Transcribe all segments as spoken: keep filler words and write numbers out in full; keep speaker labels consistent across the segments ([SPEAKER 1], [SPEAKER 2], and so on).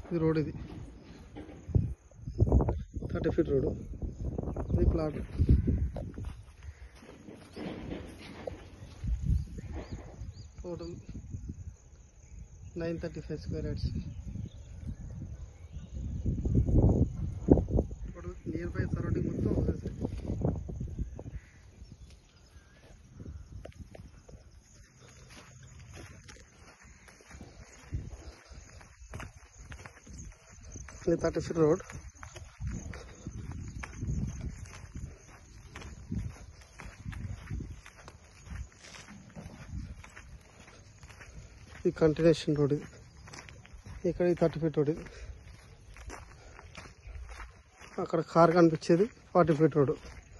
[SPEAKER 1] ఇది రోడ్, ఇది thirty feet road, ఇది plot. Total nine thirty five square yards. Total nearby surrounding మొత్తం houses. ఇది thirty feet road. ఇది continuation road, ఇది ఇక్కడ థర్టీ ఫీట్ రోడ్, ఇది అక్కడ కార్ కనిపించేది ఫార్టీ ఫీట్ రోడ్.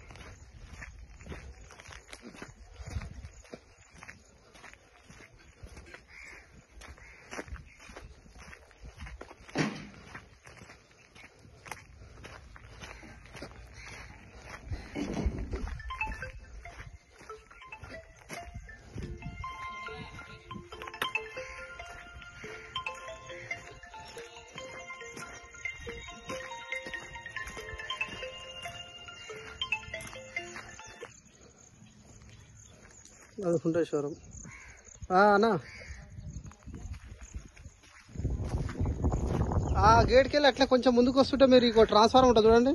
[SPEAKER 1] అది హుండేశ్వరం. అన్నా ఆ గేట్కి వెళ్ళి అట్లా కొంచెం ముందుకు వస్తుంటే మీరు ఇంకో ట్రాన్స్ఫార్మర్ ఉంటుంది చూడండి.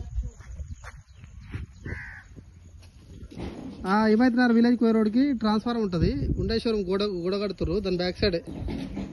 [SPEAKER 1] ఏమైతున్నారు విలేజ్ కోయ రోడ్కి ట్రాన్స్ఫార్మర్ ఉంటుంది. హుండేశ్వరం గోడ గోడ కడుతుర్రు, దాని బ్యాక్ సైడే.